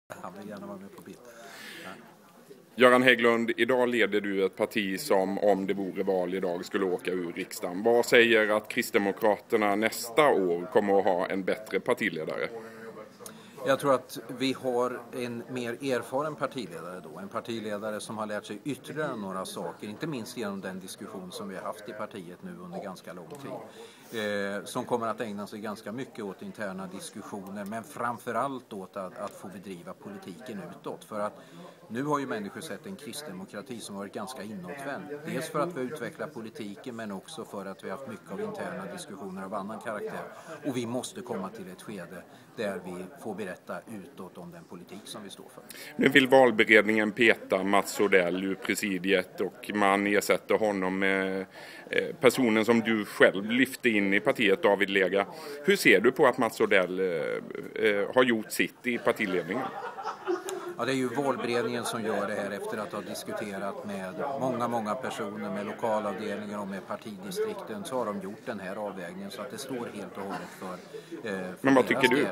Han vill gärna vara med på bild. Ja. Göran Hägglund, idag leder du ett parti som om det vore val idag skulle åka ur riksdagen. Vad säger att Kristdemokraterna nästa år kommer att ha en bättre partiledare? Jag tror att vi har en mer erfaren partiledare då. En partiledare som har lärt sig ytterligare några saker. Inte minst genom den diskussion som vi har haft i partiet nu under ganska lång tid. Som kommer att ägna sig ganska mycket åt interna diskussioner. Men framförallt åt att få bedriva politiken utåt. För att nu har ju människor sett en kristdemokrati som varit ganska inåtvänd. Dels för att vi utvecklar politiken men också för att vi har haft mycket av interna diskussioner av annan karaktär. Och vi måste komma till ett skede där vi får berätta utåt om den politik som vi står för. Nu vill valberedningen peta Mats Odell ur presidiet och man ersätter honom med personen som du själv lyfte in i partiet, David Lega. Hur ser du på att Mats Odell har gjort sitt i partiledningen? Ja, det är ju valberedningen som gör det här efter att ha diskuterat med många personer, med lokalavdelningar och med partidistrikten, så har de gjort den här avvägningen så att det står helt och hållet för Men vad tycker du?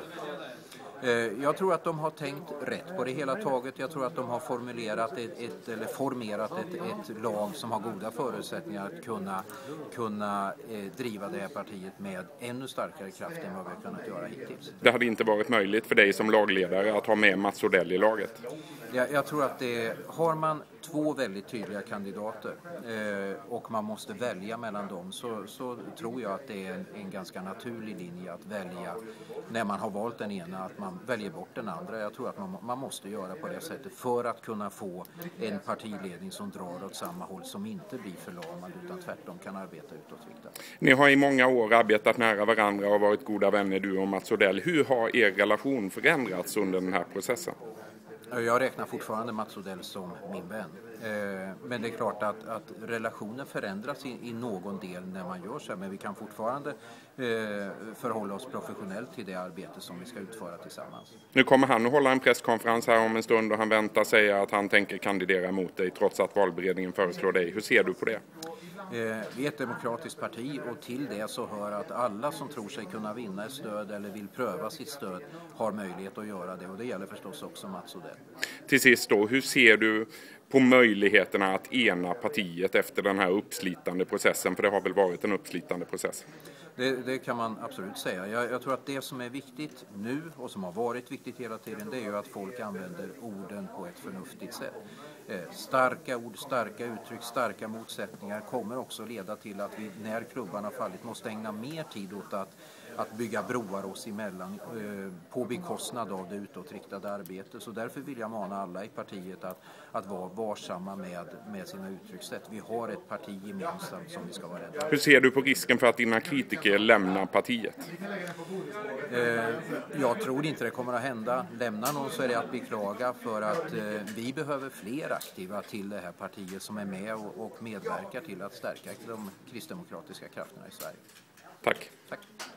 Jag tror att de har tänkt rätt på det hela taget. Jag tror att de har formerat ett lag som har goda förutsättningar att kunna driva det här partiet med ännu starkare kraft än vad vi har kunnat göra hittills. Det hade inte varit möjligt för dig som lagledare att ha med Mats Odell i laget? Jag tror att har man två väldigt tydliga kandidater och man måste välja mellan dem så tror jag att det är en ganska naturlig linje att välja när man har valt den ena, att man väljer bort den andra. Jag tror att man måste göra på det sättet för att kunna få en partiledning som drar åt samma håll, som inte blir förlamad utan tvärtom kan arbeta utåtriktat. Ni har i många år arbetat nära varandra och varit goda vänner, du och Mats Odell. Hur har er relation förändrats under den här processen? Jag räknar fortfarande Mats Odell som min vän. Men det är klart att relationen förändras i någon del när man gör så här. Men vi kan fortfarande förhålla oss professionellt till det arbete som vi ska utföra tillsammans. Nu kommer han att hålla en presskonferens här om en stund och han väntar sig att han tänker kandidera mot dig trots att valberedningen föreslår dig. Hur ser du på det? Vi är ett demokratiskt parti och till det så hör att alla som tror sig kunna vinna ett stöd eller vill pröva sitt stöd har möjlighet att göra det, och det gäller förstås också Mats Odell. Till sist då, hur ser du på möjligheterna att ena partiet efter den här uppslitande processen? För det har väl varit en uppslitande process? Det kan man absolut säga. Jag tror att det som är viktigt nu och som har varit viktigt hela tiden, det är ju att folk använder orden på ett förnuftigt sätt. Starka ord, starka uttryck, starka motsättningar kommer också leda till att vi när klubban har fallit måste ägna mer tid åt att bygga broar oss emellan på bekostnad av det utåtriktade arbetet. Så därför vill jag mana alla i partiet att vara varsamma med sina uttryckssätt. Vi har ett parti gemensamt som vi ska vara rädda. Hur ser du på risken för att dina kritiker lämnar partiet? Jag tror inte det kommer att hända. Lämnar någon så är det att beklaga, för att vi behöver fler aktiva till det här partiet som är med och medverkar till att stärka de kristdemokratiska krafterna i Sverige. Tack. Tack.